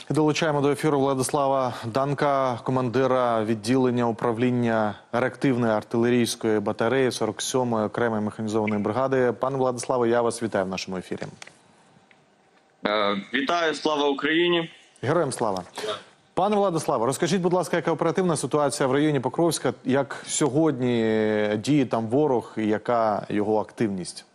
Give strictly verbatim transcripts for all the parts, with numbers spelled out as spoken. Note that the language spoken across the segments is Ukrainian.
Долучаємо до ефіру Владислава Данка, командира відділення управління реактивної артилерійської батареї сорок сьомої окремої механізованої бригади. Пане Владиславе, я вас вітаю в нашому ефірі. Вітаю, слава Україні! Героям слава! Пане Владиславе, розкажіть, будь ласка, яка оперативна ситуація в районі Покровська, як сьогодні діє там ворог і яка його активність?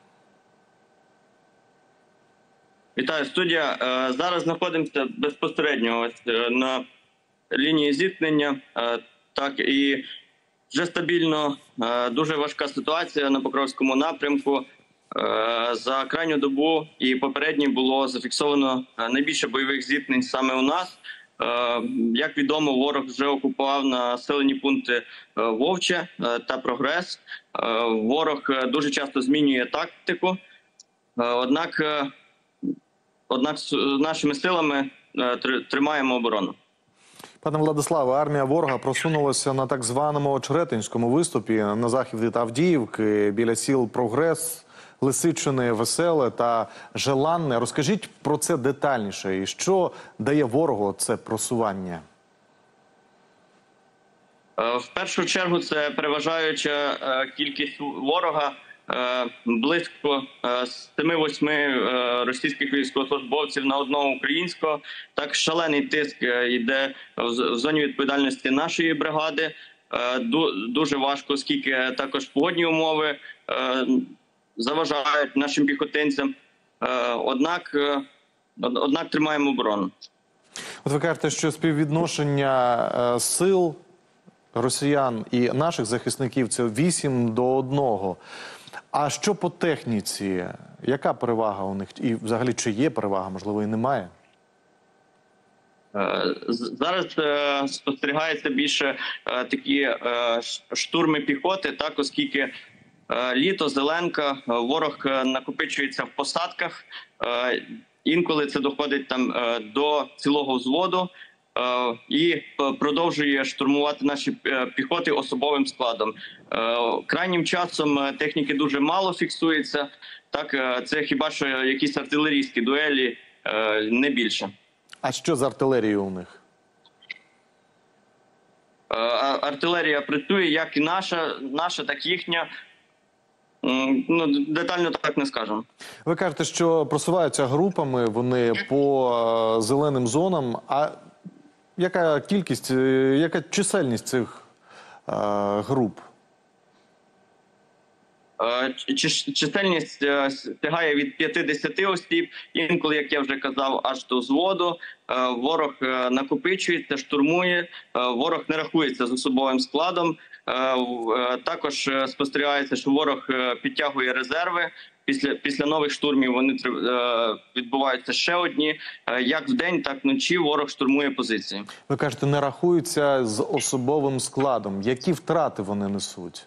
Вітаю, студія. Зараз знаходимося безпосередньо ось на лінії зіткнення. Так, і вже стабільно, дуже важка ситуація на Покровському напрямку. За крайню добу і попередній було зафіксовано найбільше бойових зіткнень саме у нас. Як відомо, ворог вже окупував населені пункти Вовче та Прогрес. Ворог дуже часто змінює тактику, однак, однак з нашими силами тримаємо оборону. Пане Владиславе, армія ворога просунулася на так званому Очеретинському виступі на захід від Авдіївки біля сіл Прогрес, Лисичини, Веселе та Желанне. Розкажіть про це детальніше. І що дає ворогу це просування? В першу чергу це переважаюча кількість ворога. Близько семи-восьми російських військовослужбовців на одного українського. Так, шалений тиск йде в зоні відповідальності нашої бригади. Дуже важко, оскільки також погодні умови заважають нашим піхотинцям. Однак, однак тримаємо оборону. От ви кажете, що співвідношення сил росіян і наших захисників – це вісім до одного. А що по техніці? Яка перевага у них? І взагалі, чи є перевага, можливо, і немає? Зараз спостерігається більше такі штурми піхоти, так, оскільки літо, зеленка, ворог накопичується в посадках. Інколи це доходить там до цілого взводу і продовжує штурмувати наші піхоти особовим складом. Крайнім часом техніки дуже мало фіксується. Так, це хіба що якісь артилерійські дуелі, не більше. А що з артилерією у них? Артилерія працює, як і наша, наша, так і їхня. Ну, детально так не скажемо. Ви кажете, що просуваються групами, вони по зеленим зонам. А яка кількість, яка чисельність цих е, груп? Чисельність сягає від п'ятдесяти осіб, інколи, як я вже казав, аж до взводу. Ворог накопичується, штурмує, ворог не рахується з особовим складом. Також спостерігається, що ворог підтягує резерви. Після, після нових штурмів вони відбуваються ще одні. Як вдень, так вночі ворог штурмує позиції. Ви кажете, не рахуються з особовим складом. Які втрати вони несуть?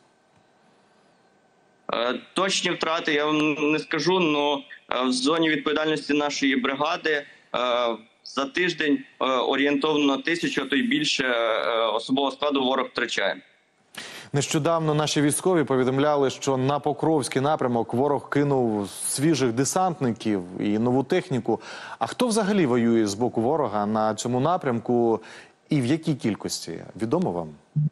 Точні втрати я вам не скажу, але в зоні відповідальності нашої бригади за тиждень орієнтовно тисячу, а то й більше особового складу ворог втрачає. Нещодавно наші військові повідомляли, що на Покровський напрямок ворог кинув свіжих десантників і нову техніку. А хто взагалі воює з боку ворога на цьому напрямку і в якій кількості? Відомо вам?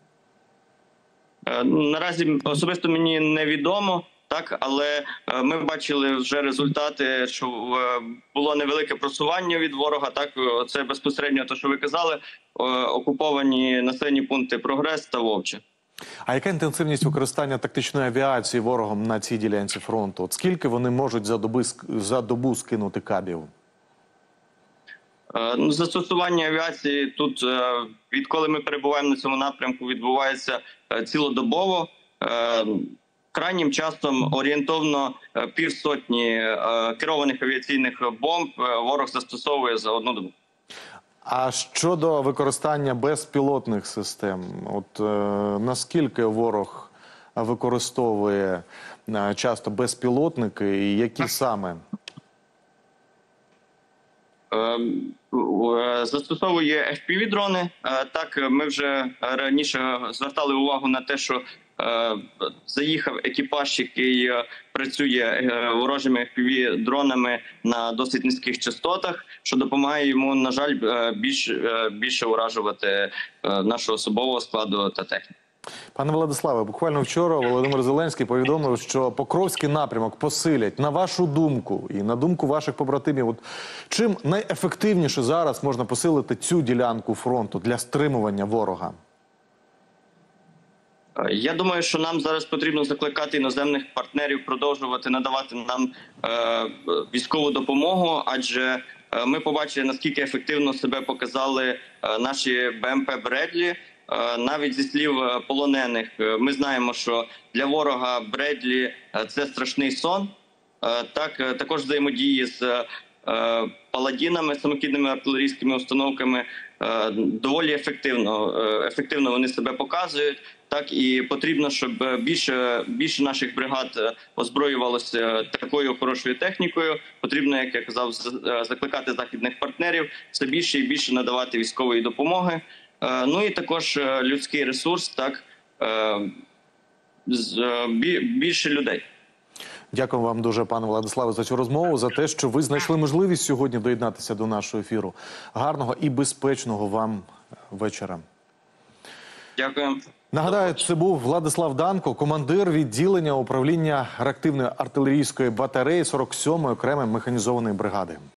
Наразі особисто мені невідомо, так, але ми бачили вже результати, що було невелике просування від ворога. Так, це безпосередньо те, що ви казали, окуповані населені пункти Прогрес та Вовче. А яка інтенсивність використання тактичної авіації ворогом на цій ділянці фронту? От скільки вони можуть за, доби, за добу скинути кабів? Ну, застосування авіації тут, відколи ми перебуваємо на цьому напрямку, відбувається цілодобово. Крайнім часом орієнтовно півсотні керованих авіаційних бомб ворог застосовує за одну добу. А щодо використання безпілотних систем, от е, наскільки ворог використовує е, часто безпілотники і які саме? Застосовує еф пі ві-дрони. Так, ми вже раніше звертали увагу на те, що е, заїхав екіпаж, який е, працює е, ворожими еф пі ві-дронами на досить низьких частотах, що допомагає йому, на жаль, е, більш, е, більше уражувати е, нашого особового складу та техніку. Пане Владиславе, буквально вчора Володимир Зеленський повідомив, що Покровський напрямок посилять. На вашу думку і на думку ваших побратимів, от чим найефективніше зараз можна посилити цю ділянку фронту для стримування ворога? Я думаю, що нам зараз потрібно закликати іноземних партнерів продовжувати надавати нам е, військову допомогу, адже е, ми побачили, наскільки ефективно себе показали е, наші Б М П «Бредлі». Е, навіть зі слів е, полонених, е, ми знаємо, що для ворога «Бредлі» е, – це страшний сон. Е, так, е, також взаємодії з е, паладінами, самохідними артилерійськими установками е, доволі ефективно, е, ефективно вони себе показують. Так, і потрібно, щоб більше, більше наших бригад озброювалося такою хорошою технікою. Потрібно, як я казав, закликати західних партнерів все більше і більше надавати військової допомоги. Ну і також людський ресурс, так, більше людей. Дякую вам дуже, пане Владиславе, за цю розмову, за те, що ви знайшли можливість сьогодні доєднатися до нашого ефіру. Гарного і безпечного вам вечора. Дякую. Нагадаю, це був Владислав Данко, командир відділення управління реактивної артилерійської батареї сорок сьомої окремої механізованої бригади.